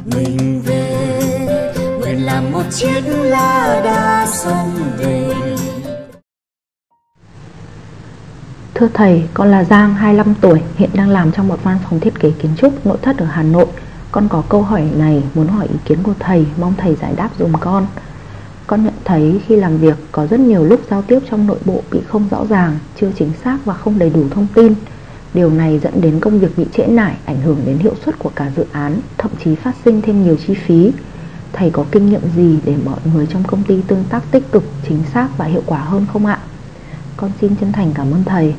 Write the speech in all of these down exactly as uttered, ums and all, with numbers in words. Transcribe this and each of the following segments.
mình về nguyện làm một chiếc lá đa sông về. Thưa thầy, con là Giang, hai mươi lăm tuổi, hiện đang làm trong một văn phòng thiết kế kiến trúc nội thất ở Hà Nội. Con có câu hỏi này muốn hỏi ý kiến của thầy, mong thầy giải đáp dùm con. Con nhận thấy khi làm việc có rất nhiều lúc giao tiếp trong nội bộ bị không rõ ràng, chưa chính xác và không đầy đủ thông tin. Điều này dẫn đến công việc bị trễ nải, ảnh hưởng đến hiệu suất của cả dự án, thậm chí phát sinh thêm nhiều chi phí. Thầy có kinh nghiệm gì để mọi người trong công ty tương tác tích cực, chính xác và hiệu quả hơn không ạ? Con xin chân thành cảm ơn thầy.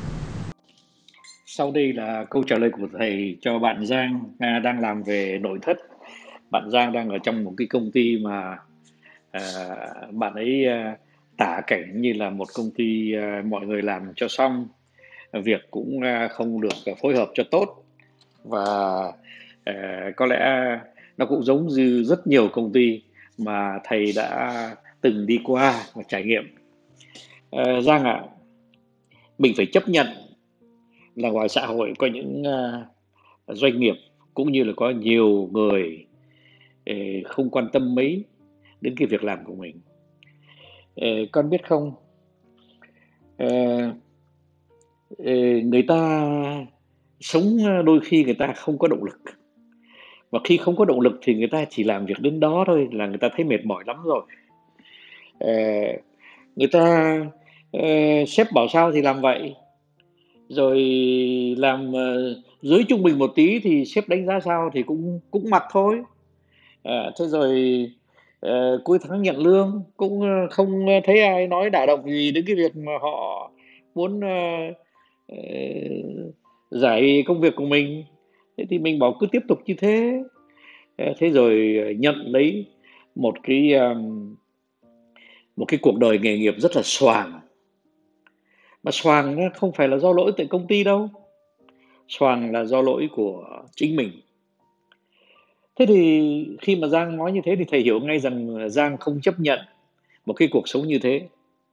Sau đây là câu trả lời của thầy cho bạn Giang à, đang làm về nội thất. Bạn Giang đang ở trong một cái công ty mà à, bạn ấy à, tả cảnh như là một công ty à, mọi người làm cho xong, việc cũng à, không được phối hợp cho tốt, và à, có lẽ nó cũng giống như rất nhiều công ty mà thầy đã từng đi qua và trải nghiệm. À, Giang ạ, à, mình phải chấp nhận là ngoài xã hội có những à, doanh nghiệp cũng như là có nhiều người ờ, không quan tâm mấy đến cái việc làm của mình. Ờ, con biết không, ờ, ờ, người ta sống đôi khi người ta không có động lực, và khi không có động lực thì người ta chỉ làm việc đến đó thôi là người ta thấy mệt mỏi lắm rồi. Ờ, người ta ờ, sếp bảo sao thì làm vậy, rồi làm ờ, dưới trung bình một tí thì sếp đánh giá sao thì cũng cũng mặc thôi. À, thế rồi ờ, cuối tháng nhận lương cũng ờ, không thấy ai nói đả động gì đến cái việc mà họ muốn ờ, ờ, giải công việc của mình. Thế thì mình bảo cứ tiếp tục như thế. Ờ, thế rồi nhận lấy một cái um, một cái cuộc đời nghề nghiệp rất là xoàng, mà xoàng nó không phải là do lỗi tại công ty đâu, xoàng là do lỗi của chính mình. Thế thì khi mà Giang nói như thế thì thầy hiểu ngay rằng Giang không chấp nhận một cái cuộc sống như thế.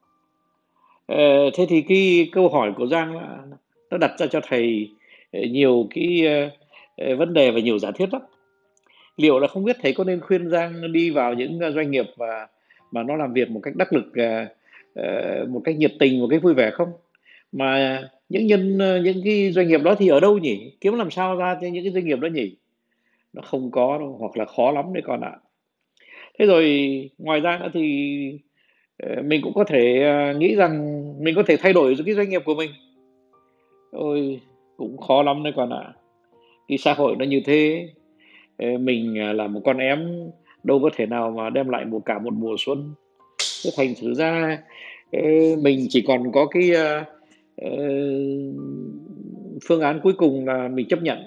Ờ, thế thì cái câu hỏi của Giang là, nó đặt ra cho thầy ờ, nhiều cái ờ, ờ, vấn đề và nhiều giả thiết lắm. Liệu là không biết thầy có nên khuyên Giang đi vào những ờ, doanh nghiệp và mà nó làm việc một cách đắc lực, ờ, ờ, một cách nhiệt tình, một cách vui vẻ không? Mà những nhân ờ, những cái doanh nghiệp đó thì ở đâu nhỉ? Kiếm làm sao ra cho những cái doanh nghiệp đó nhỉ? Nó không có đâu, hoặc là khó lắm đấy con ạ. Thế rồi ngoài ra nữa thì ờ, mình cũng có thể ờ, nghĩ rằng mình có thể thay đổi cái doanh nghiệp của mình. Ôi, cũng khó lắm đấy con ạ. Cái xã hội nó như thế, ờ, mình à, là một con em đâu có thể nào mà đem lại một cả một mùa xuân. Thế thành thử ra ờ, mình chỉ còn có cái ờ, ờ, phương án cuối cùng là mình chấp nhận.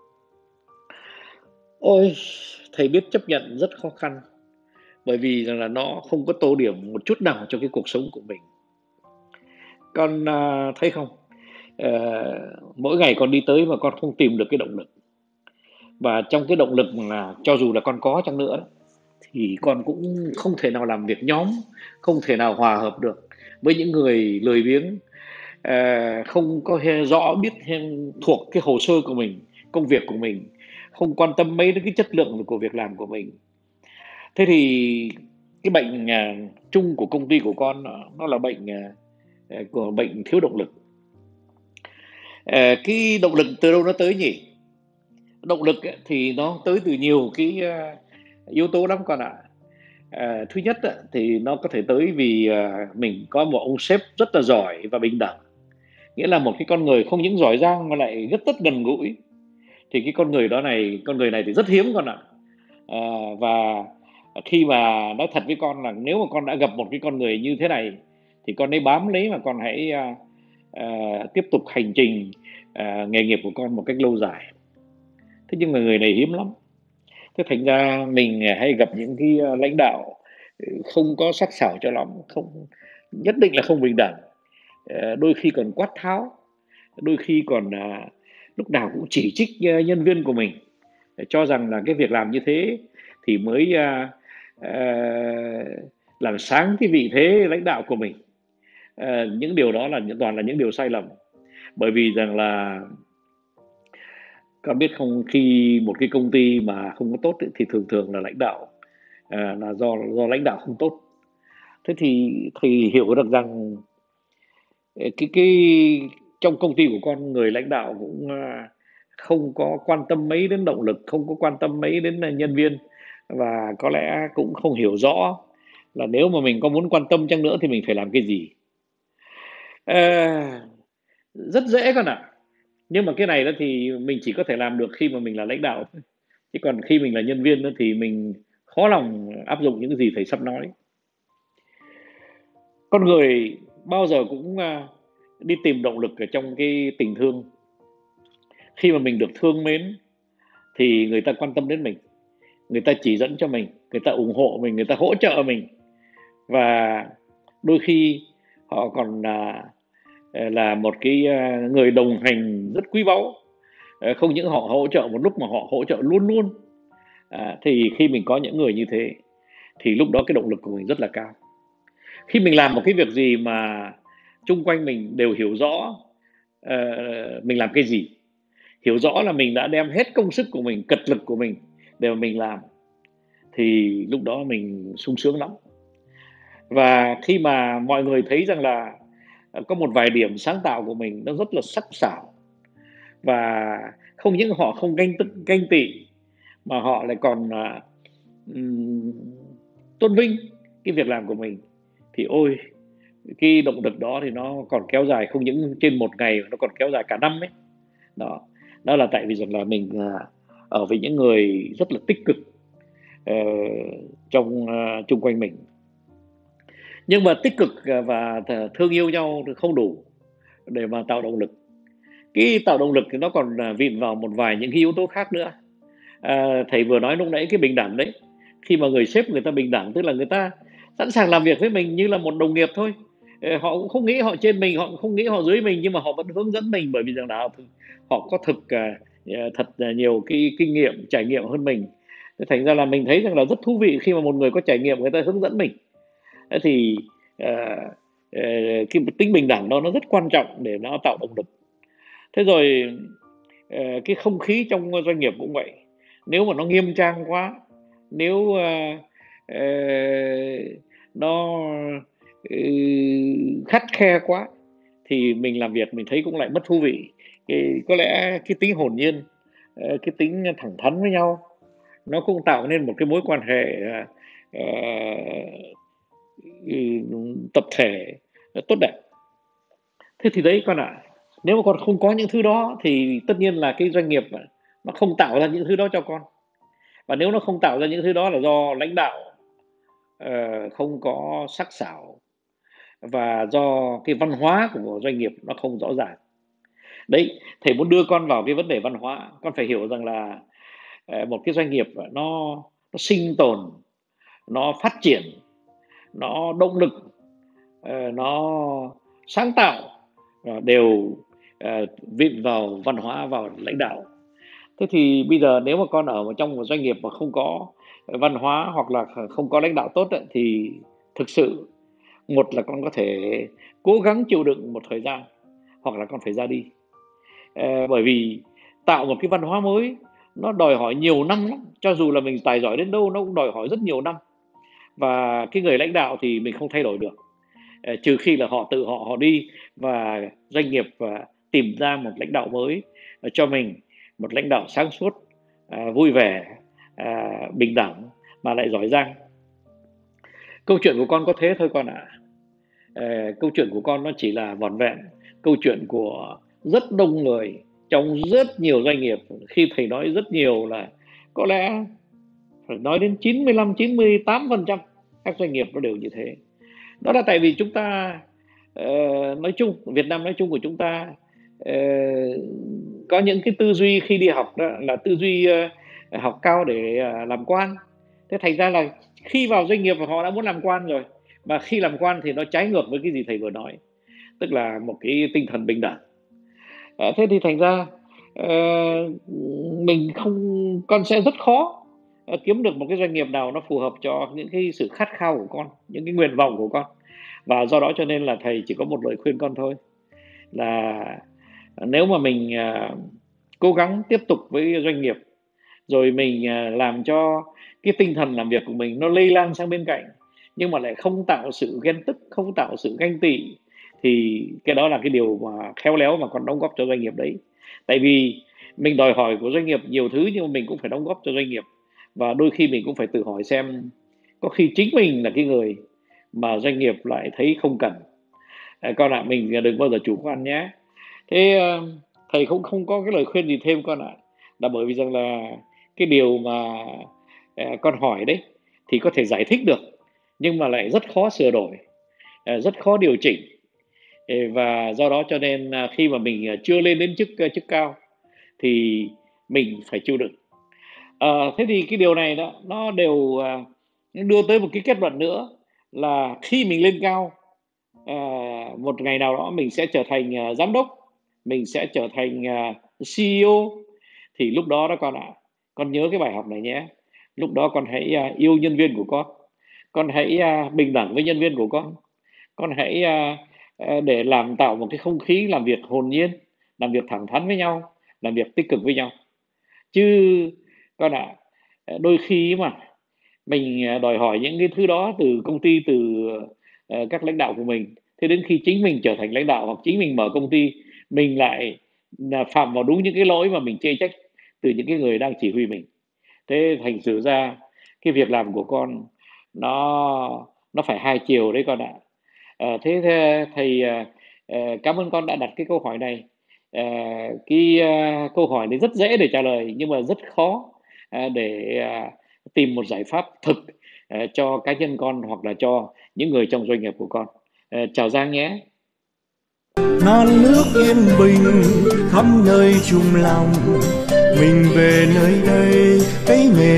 Ôi, thầy biết chấp nhận rất khó khăn, bởi vì rằng là nó không có tô điểm một chút nào cho cái cuộc sống của mình. Con à, thấy không? Ờ, mỗi ngày con đi tới mà con không tìm được cái động lực, và trong cái động lực mà cho dù là con có chăng nữa thì con cũng không thể nào làm việc nhóm, không thể nào hòa hợp được với những người lười biếng, ờ, không có he, rõ biết he, thuộc cái hồ sơ của mình, công việc của mình, không quan tâm mấy đến cái chất lượng của việc làm của mình. Thế thì cái bệnh à, chung của công ty của con nó, nó là bệnh à, à, của bệnh thiếu động lực. Ờ, cái động lực từ đâu nó tới nhỉ? Động lực ấy, thì nó tới từ nhiều cái à, yếu tố lắm con ạ. À, thứ nhất á, thì nó có thể tới vì à, mình có một ông sếp rất là giỏi và bình đẳng, nghĩa là một cái con người không những giỏi giang mà lại rất rất gần gũi. Thì cái con người đó này, con người này thì rất hiếm con ạ. À, và khi mà nói thật với con là nếu mà con đã gặp một cái con người như thế này thì con ấy bám lấy mà con hãy à, à, tiếp tục hành trình à, nghề nghiệp của con một cách lâu dài. Thế nhưng mà người này hiếm lắm. Thế thành ra mình hay gặp những cái à, lãnh đạo ừ, không có sắc sảo cho lắm, không nhất định là không bình đẳng. Ờ, đôi khi còn quát tháo, đôi khi còn à, lúc nào cũng chỉ trích à, nhân viên của mình, để cho rằng là cái việc làm như thế thì mới à, à, làm sáng cái vị thế lãnh đạo của mình. À, những điều đó là toàn là những điều sai lầm, bởi vì rằng là Con biết không, khi một cái công ty mà không có tốt ấy, thì thường thường là lãnh đạo à, là do do lãnh đạo không tốt. Thế thì thì hiểu được rằng ờ, cái cái trong công ty của con, người lãnh đạo cũng à, không có quan tâm mấy đến động lực, không có quan tâm mấy đến à, nhân viên, và có lẽ cũng không hiểu rõ là nếu mà mình có muốn quan tâm chăng nữa thì mình phải làm cái gì. À, rất dễ con ạ. Nhưng mà cái này đó thì mình chỉ có thể làm được khi mà mình là lãnh đạo thôi. Chứ còn khi mình là nhân viên đó thì mình khó lòng áp dụng những cái gì thầy sắp nói. Con người bao giờ cũng à, đi tìm động lực ở trong cái tình thương. Khi mà mình được thương mến thì người ta quan tâm đến mình, người ta chỉ dẫn cho mình, người ta ủng hộ mình, người ta hỗ trợ mình, và đôi khi họ còn là là một cái à, người đồng hành rất quý báu. Ờ, không những họ hỗ trợ một lúc mà họ hỗ trợ luôn luôn. À, thì khi mình có những người như thế thì lúc đó cái động lực của mình rất là cao. Khi mình làm một cái việc gì mà chung quanh mình đều hiểu rõ ờ, mình làm cái gì, hiểu rõ là mình đã đem hết công sức của mình, cật lực của mình để mà mình làm, thì lúc đó mình sung sướng lắm. Và khi mà mọi người thấy rằng là ờ, có một vài điểm sáng tạo của mình nó rất là sắc sảo, và không những họ không ganh tức ganh tị mà họ lại còn à, ừm, tôn vinh cái việc làm của mình, thì ôi, cái động lực đó thì nó còn kéo dài không những trên một ngày, nó còn kéo dài cả năm ấy. Đó, đó là tại vì rằng là mình à, ở với những người rất là tích cực ờ, trong à, chung quanh mình. Nhưng mà tích cực à, và th- thương yêu nhau thì không đủ để mà tạo động lực. Cái tạo động lực thì nó còn à, vịn vào một vài những cái yếu tố khác nữa. À, thầy vừa nói lúc nãy cái bình đẳng đấy. Khi mà người sếp người ta bình đẳng, tức là người ta sẵn sàng làm việc với mình như là một đồng nghiệp thôi. Ờ, họ cũng không nghĩ họ trên mình, họ cũng không nghĩ họ dưới mình, nhưng mà họ vẫn hướng dẫn mình, bởi vì rằng là họ, họ có thực à, à, thật là nhiều cái kinh nghiệm, trải nghiệm hơn mình. Thế thành ra là mình thấy rằng là rất thú vị khi mà một người có trải nghiệm người ta hướng dẫn mình. Thế thì à, à, cái tính bình đẳng đó nó rất quan trọng để nó tạo động lực. Thế rồi ờ, cái không khí trong doanh nghiệp cũng vậy. Nếu mà nó nghiêm trang quá, nếu ờ, ờ, nó ừ, khắt khe quá, thì mình làm việc mình thấy cũng lại mất thú vị. Cái, có lẽ cái tính hồn nhiên, ờ, cái tính thẳng thắn với nhau, nó cũng tạo nên một cái mối quan hệ ờ, ờ, ừ, tập thể tốt đẹp. Thế thì đấy con ạ, nếu mà con không có những thứ đó thì tất nhiên là cái doanh nghiệp nó không tạo ra những thứ đó cho con. Và nếu nó không tạo ra những thứ đó là do lãnh đạo ờ, không có sắc sảo, và do cái văn hóa của doanh nghiệp nó không rõ ràng. Đấy, thầy muốn đưa con vào cái vấn đề văn hóa. Con phải hiểu rằng là ờ, một cái doanh nghiệp nó nó sinh tồn, nó phát triển, nó động lực, ờ, nó sáng tạo, ờ, đều ờ, vịn vào văn hóa, vào lãnh đạo. Thế thì bây giờ nếu mà con ở trong một doanh nghiệp mà không có văn hóa hoặc là không có lãnh đạo tốt ấy, thì thực sự, một là con có thể cố gắng chịu đựng một thời gian, hoặc là con phải ra đi. Ờ, bởi vì tạo một cái văn hóa mới nó đòi hỏi nhiều năm lắm. Cho dù là mình tài giỏi đến đâu nó cũng đòi hỏi rất nhiều năm. Và cái người lãnh đạo thì mình không thay đổi được, Ờ, trừ khi là họ tự họ họ đi và doanh nghiệp à, tìm ra một lãnh đạo mới à, cho mình, một lãnh đạo sáng suốt, à, vui vẻ, à, bình đẳng mà lại giỏi giang. Câu chuyện của con có thế thôi con ạ. Ờ, câu chuyện của con nó chỉ là vỏn vẹn câu chuyện của rất đông người trong rất nhiều doanh nghiệp. Khi thầy nói rất nhiều là có lẽ phải nói đến chín mươi lăm chín mươi tám phần trăm các doanh nghiệp nó đều như thế. Đó là tại vì chúng ta ờ, nói chung, Việt Nam nói chung của chúng ta ờ, có những cái tư duy khi đi học đó là tư duy ờ, học cao để ờ, làm quan. Thế thành ra là khi vào doanh nghiệp họ đã muốn làm quan rồi, mà khi làm quan thì nó trái ngược với cái gì thầy vừa nói, tức là một cái tinh thần bình đẳng. Ờ, thế thì thành ra ờ, mình không con sẽ rất khó ờ, kiếm được một cái doanh nghiệp nào nó phù hợp cho những cái sự khát khao của con, những cái nguyện vọng của con. Và do đó cho nên là thầy chỉ có một lời khuyên con thôi, là nếu mà mình à, cố gắng tiếp tục với doanh nghiệp, rồi mình làm cho cái tinh thần làm việc của mình nó lây lan sang bên cạnh, nhưng mà lại không tạo sự ghen tức, không tạo sự ganh tị, thì cái đó là cái điều mà khéo léo mà còn đóng góp cho doanh nghiệp đấy. Tại vì mình đòi hỏi của doanh nghiệp nhiều thứ, nhưng mà mình cũng phải đóng góp cho doanh nghiệp, và đôi khi mình cũng phải tự hỏi xem có khi chính mình là cái người mà doanh nghiệp lại thấy không cần. À, con ạ, à, mình đừng bao giờ chủ quan nhé. Thế thầy cũng không có cái lời khuyên gì thêm con ạ, à, là bởi vì rằng là cái điều mà à, con hỏi đấy thì có thể giải thích được, nhưng mà lại rất khó sửa đổi, à, rất khó điều chỉnh, và do đó cho nên khi mà mình chưa lên đến chức chức cao thì mình phải chịu đựng. À, thế thì cái điều này đó nó đều à, đưa tới một cái kết luận nữa là khi mình lên cao, à, một ngày nào đó mình sẽ trở thành à, giám đốc, mình sẽ trở thành à, xê e ô, thì lúc đó đó con ạ, à, con nhớ cái bài học này nhé. Lúc đó con hãy à, yêu nhân viên của con, con hãy à, bình đẳng với nhân viên của con, con hãy à, à, để làm tạo một cái không khí làm việc hồn nhiên, làm việc thẳng thắn với nhau, làm việc tích cực với nhau. Chứ con ạ, à, đôi khi mà mình đòi hỏi những cái thứ đó từ công ty, từ uh, các lãnh đạo của mình, thế đến khi chính mình trở thành lãnh đạo hoặc chính mình mở công ty, mình lại phạm vào đúng những cái lỗi mà mình chê trách từ những cái người đang chỉ huy mình. Thế thành thử ra cái việc làm của con nó nó phải hai chiều đấy con ạ. À, thế thầy uh, cảm ơn con đã đặt cái câu hỏi này. Uh, cái uh, câu hỏi này rất dễ để trả lời, nhưng mà rất khó uh, để uh, tìm một giải pháp thực uh, cho cá nhân con hoặc là cho những người trong doanh nghiệp của con. Uh, chào Giang nhé. Non nước yên bình khắp nơi chung lòng, mình về nơi đây cái nghề